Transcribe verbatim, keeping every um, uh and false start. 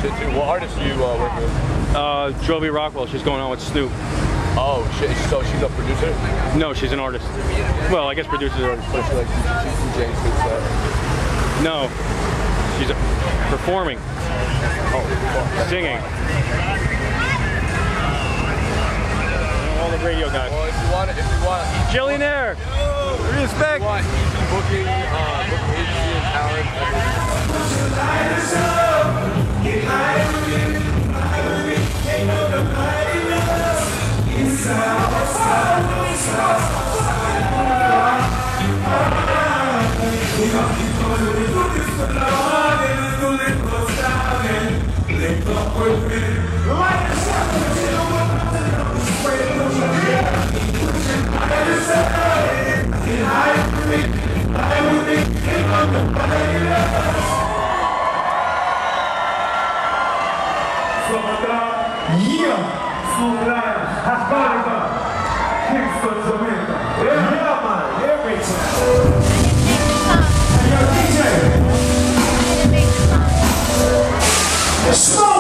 shit too. What artist do you uh, work with? Uh, Jovi Rockwell. She's going on with Snoop. Oh shit! So she's a producer? No, she's an artist. Well, I guess producers are. So she like she's D J Snoop stuff. No, she's uh, performing. Oh, fuck. Singing. All the radio guys. Well, if you want, if you want, Jillionaire. Respect. If you want easy booking, uh, booking agency and talent. Yeah, Snoop Dogg, Africa, Kingston, Jamaica. Yeah, man, every time. Hey, yo, D J. Snoop.